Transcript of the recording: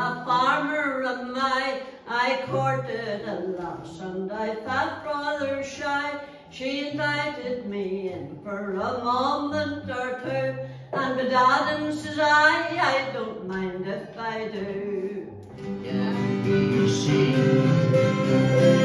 a farmer and I courted a lass, and I felt rather shy. She invited me in for a moment or two, and bedad, says I don't mind if I do. Yeah, you see.